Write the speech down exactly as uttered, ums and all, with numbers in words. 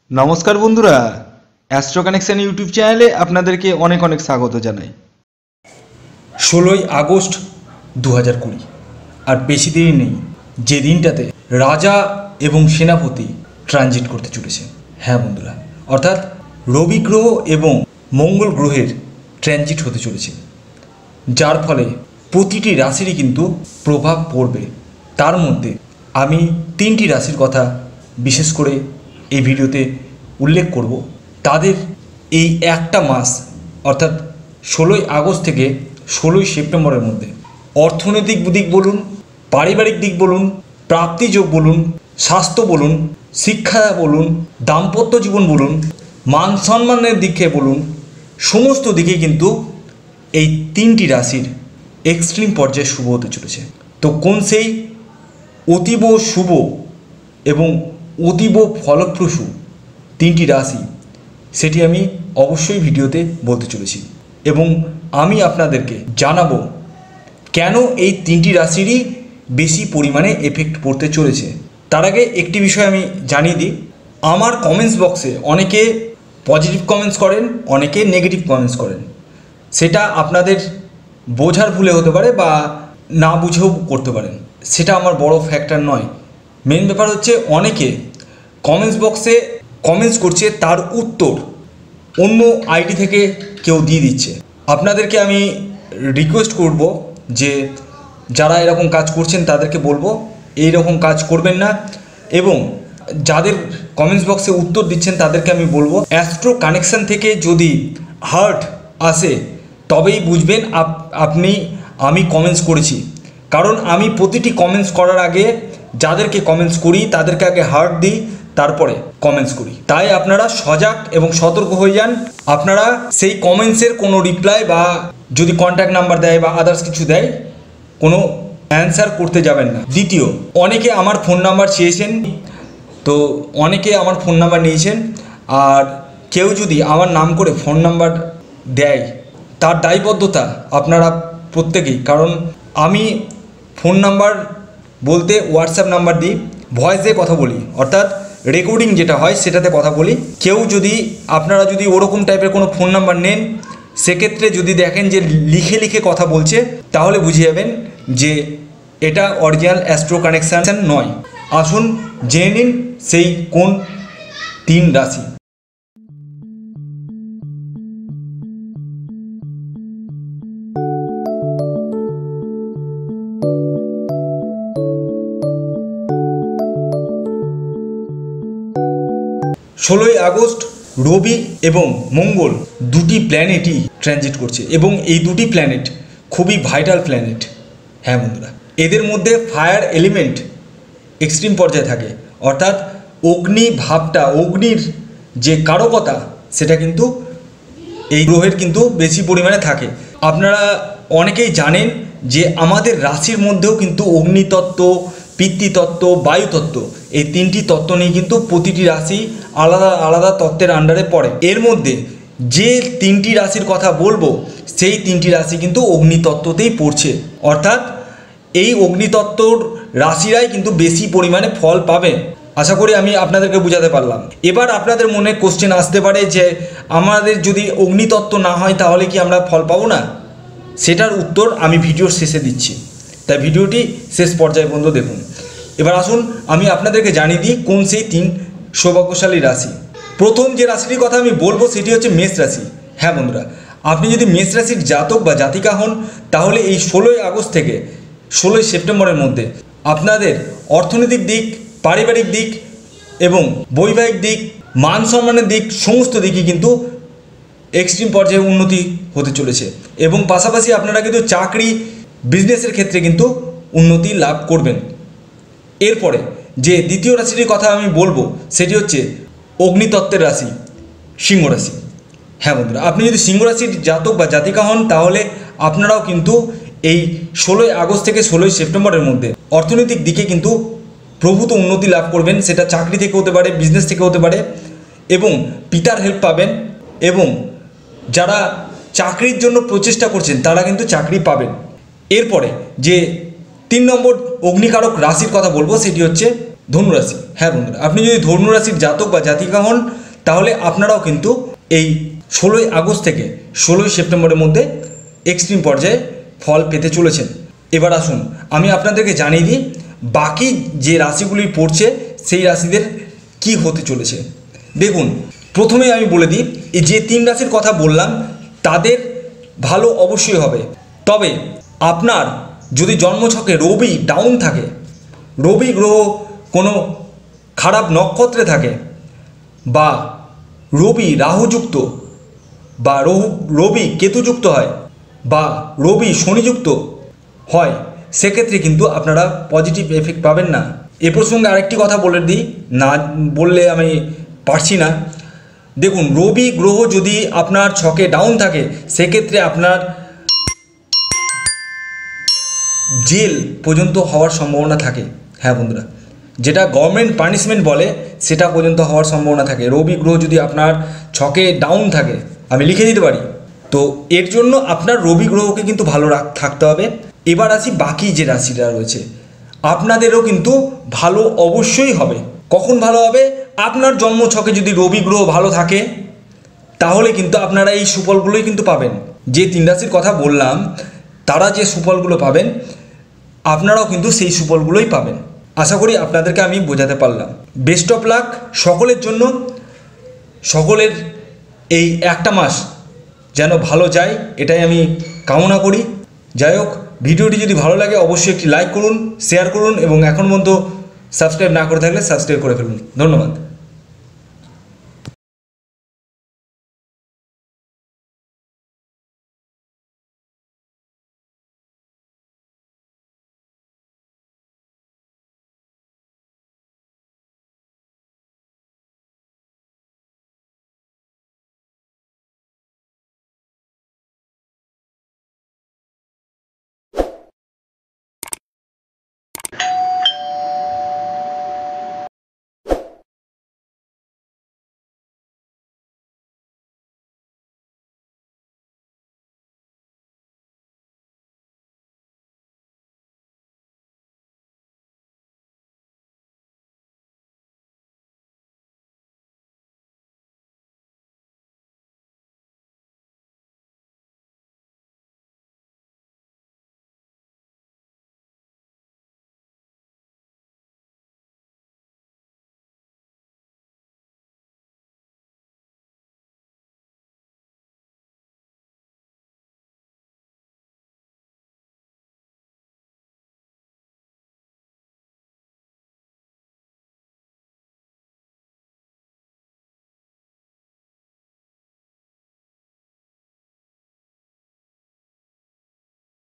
নমস্কার বন্ধুরা, astro connection YouTube চ্যানেলে আপনাদেরকে অনেক অনেক স্বাগত জানাই। ষোলোই আগস্ট দু হাজার কুড়ি, আর বেশি দেরি নেই যে দিনটাতে রাজা এবং সেনাপতি ট্রানজিট করতে চলেছে। হ্যাঁ বন্ধুরা, অর্থাৎ রবি গ্রহ এবং মঙ্গল গ্রহের ট্রানজিট হতে চলেছে, যার ফলে প্রতিটি রাশিরই কিন্তু প্রভাব পড়বে। তার মধ্যে আমি তিনটি রাশির কথা বিশেষ করে এই ভিডিওতে উল্লেখ করব। তাদের এই একটা মাস অর্থাৎ ষোলোই আগস্ট থেকে ষোলোই সেপ্টেম্বরের মধ্যে অর্থনৈতিক দিক বলুন, পারিবারিক দিক বলুন, প্রাপ্তিযোগ বলুন, স্বাস্থ্য বলুন, শিক্ষা বলুন, দাম্পত্য জীবন বলুন, মান সম্মানের দিকে বলুন, সমস্ত দিকে কিন্তু এই তিনটি রাশির এক্সট্রিম পর্যায়ে শুভ হতে চলেছে। তো কোন সেই অতীব শুভ এবং অতীব ফলপ্রসূ তিনটি রাশি, সেটি আমি অবশ্যই ভিডিওতে বলতে চলেছি এবং আমি আপনাদেরকে জানাবো কেন এই তিনটি রাশিরই বেশি পরিমাণে এফেক্ট পড়তে চলেছে। তার আগে একটি বিষয় আমি জানিয়ে দিই, আমার কমেন্টস বক্সে অনেকে পজিটিভ কমেন্টস করেন, অনেকে নেগেটিভ কমেন্টস করেন। সেটা আপনাদের বোঝার ভুলে হতে পারে বা না বুঝেও করতে পারেন, সেটা আমার বড় ফ্যাক্টর নয়। মেন ব্যাপার হচ্ছে অনেকে কমেন্টস বক্সে কমেন্টস করছে, তার উত্তর অন্য আইডি থেকে কেউ দিয়ে দিচ্ছে। আপনাদেরকে আমি রিকোয়েস্ট করব যে যারা এরকম কাজ করছেন তাদেরকে বলবো এই রকম কাজ করবেন না, এবং যাদের কমেন্টস বক্সে উত্তর দিচ্ছেন তাদেরকে আমি বলবো অ্যাস্ট্রো কানেকশন থেকে যদি হার্ট আসে তবেই বুঝবেন আপনি আমি কমেন্টস করেছি। কারণ আমি প্রতিটি কমেন্টস করার আগে যাদেরকে কমেন্টস করি তাদেরকে আগে হার্ট দিই, তারপরে কমেন্টস করি। তাই আপনারা সজাগ এবং সতর্ক হয়ে যান। আপনারা সেই কমেন্টসের কোনো রিপ্লাই বা যদি কন্ট্যাক্ট নাম্বার দেয় বা আদার্স কিছু দেয়, কোনো অ্যান্সার করতে যাবেন না। দ্বিতীয়, অনেকে আমার ফোন নাম্বার চেয়েছেন, তো অনেকে আমার ফোন নাম্বার নিয়েছেন, আর কেউ যদি আমার নাম করে ফোন নাম্বার দেয় তার দায়বদ্ধতা আপনারা প্রত্যেকেই। কারণ আমি ফোন নাম্বার বলতে হোয়াটসঅ্যাপ নাম্বার দিই, ভয়েসে কথা বলি, অর্থাৎ রেকর্ডিং যেটা হয় সেটাতে কথা বলি। কেউ যদি আপনারা যদি ওরকম টাইপের কোনো ফোন নাম্বার নেন, সেক্ষেত্রে যদি দেখেন যে লিখে লিখে কথা বলছে, তাহলে বুঝে যাবেন যে এটা অরিজিনাল অ্যাস্ট্রো কানেকশন নয়। আসুন জেনে নিন সেই কোন তিন রাশি। ষোলোই আগস্ট রবি এবং মঙ্গল দুটি প্ল্যানেটই ট্রানজিট করছে, এবং এই দুটি প্ল্যানেট খুবই ভাইটাল প্ল্যানেট। হ্যাঁ বন্ধুরা, এদের মধ্যে ফায়ার এলিমেন্ট এক্সট্রিম পর্যায়ে থাকে, অর্থাৎ অগ্নি ভাবটা, অগ্নির যে কারকতা, সেটা কিন্তু এই গ্রহের কিন্তু বেশি পরিমাণে থাকে। আপনারা অনেকেই জানেন যে আমাদের রাশির মধ্যেও কিন্তু অগ্নিতত্ত্ব, পিতৃতত্ত্ব, বায়ুতত্ত্ব, এই তিনটি তত্ত্ব নিয়ে কিন্তু প্রতিটি রাশি আলাদা আলাদা তত্ত্বের আন্ডারে পড়ে। এর মধ্যে যে তিনটি রাশির কথা বলবো সেই তিনটি রাশি কিন্তু অগ্নিতত্ত্বতেই পড়ছে, অর্থাৎ এই অগ্নিতত্ত্বর রাশিরাই কিন্তু বেশি পরিমাণে ফল পাবে। আশা করি আমি আপনাদেরকে বোঝাতে পারলাম। এবার আপনাদের মনে কোশ্চেন আসতে পারে যে আমাদের যদি অগ্নিতত্ত্ব না হয় তাহলে কি আমরা ফল পাবো না? সেটার উত্তর আমি ভিডিওর শেষে দিচ্ছি, তাই ভিডিওটি শেষ পর্যায়ে পর্যন্ত দেখুন। এবার আসুন আমি আপনাদেরকে জানিয়ে দিই কোন সেই তিন সৌভাগ্যশালী রাশি। প্রথম যে রাশিটির কথা আমি বলবো সেটি হচ্ছে মেষ রাশি। হ্যাঁ বন্ধুরা, আপনি যদি মেষ রাশির জাতক বা জাতিকা হন, তাহলে এই ষোলোই আগস্ট থেকে ষোলোই সেপ্টেম্বরের মধ্যে আপনাদের অর্থনৈতিক দিক, পারিবারিক দিক এবং বৈবাহিক দিক, মান সম্মানের দিক, সমস্ত দিকই কিন্তু এক্সট্রিম পর্যায়ে উন্নতি হতে চলেছে, এবং পাশাপাশি আপনারা কিন্তু চাকরি, বিজনেসের ক্ষেত্রে কিন্তু উন্নতি লাভ করবেন। এরপরে যে দ্বিতীয় রাশিটির কথা আমি বলবো সেটি হচ্ছে অগ্নিতত্ত্বের রাশি, সিংহ রাশি। হ্যাঁ বন্ধুরা, আপনি যদি সিংহ রাশির জাতক বা জাতিকা হন, তাহলে আপনারাও কিন্তু এই ষোলোই আগস্ট থেকে ষোলোই সেপ্টেম্বরের মধ্যে অর্থনৈতিক দিকে কিন্তু প্রভূত উন্নতি লাভ করবেন। সেটা চাকরি থেকে হতে পারে, বিজনেস থেকে হতে পারে, এবং পিতার হেল্প পাবেন, এবং যারা চাকরির জন্য প্রচেষ্টা করছেন তারা কিন্তু চাকরি পাবেন। এরপরে যে তিন নম্বর অগ্নিকারক রাশির কথা বলবো সেটি হচ্ছে ধনুরাশি। হ্যাঁ বন্ধুরা, আপনি যদি ধনুরাশির জাতক বা জাতিকা হন তাহলে আপনারাও কিন্তু এই ষোলোই আগস্ট থেকে ষোলোই সেপ্টেম্বরের মধ্যে এক্সট্রিম পর্যায়ে ফল পেতে চলেছেন। এবার আসুন আমি আপনাদেরকে জানিয়ে দিই বাকি যে রাশিগুলি পড়ছে সেই রাশিদের কি হতে চলেছে। দেখুন, প্রথমেই আমি বলে দিই এই যে তিন রাশির কথা বললাম তাদের ভালো অবশ্যই হবে, তবে আপনার যদি জন্মছকে রবি ডাউন থাকে, রবি গ্রহ কোনো খারাপ নক্ষত্রে থাকে, বা রবি রাহুযুক্ত, বা রহু রবি কেতুযুক্ত হয়, বা রবি শনিযুক্ত হয়, সেক্ষেত্রে কিন্তু আপনারা পজিটিভ এফেক্ট পাবেন না। এ প্রসঙ্গে আরেকটি কথা বলে দিই, না বললে আমি পারছি না। দেখুন, রবি গ্রহ যদি আপনার ছকে ডাউন থাকে সেক্ষেত্রে আপনার জেল পর্যন্ত হওয়ার সম্ভাবনা থাকে। হ্যাঁ বন্ধুরা, যেটা গভর্নমেন্ট পানিশমেন্ট বলে সেটা পর্যন্ত হওয়ার সম্ভাবনা থাকে রবি গ্রহ যদি আপনার ছকে ডাউন থাকে। আমি লিখে দিতে পারি। তো এর জন্য আপনার রবি গ্রহকে কিন্তু ভালো রাখ থাকতে হবে। এবার আসি বাকি যে রাশিটা রয়েছে, আপনাদেরও কিন্তু ভালো অবশ্যই হবে। কখন ভালো হবে? আপনার জন্ম ছকে যদি রবি গ্রহ ভালো থাকে তাহলে কিন্তু আপনারা এই সুফলগুলোই কিন্তু পাবেন। যে তিন রাশির কথা বললাম তারা যে সুফলগুলো পাবেন আপনারাও কিন্তু সেই সুফলগুলোই পাবেন। আশা করি আপনাদেরকে আমি বোঝাতে পারলাম। বেস্ট অফ লাক সকলের জন্য। সকলের এই একটা মাস যেন ভালো যায় এটাই আমি কামনা করি। যাই হোক, ভিডিওটি যদি ভালো লাগে অবশ্যই একটি লাইক করুন, শেয়ার করুন এবং এখন পর্যন্ত সাবস্ক্রাইব না করে থাকলে সাবস্ক্রাইব করে ফেলুন। ধন্যবাদ।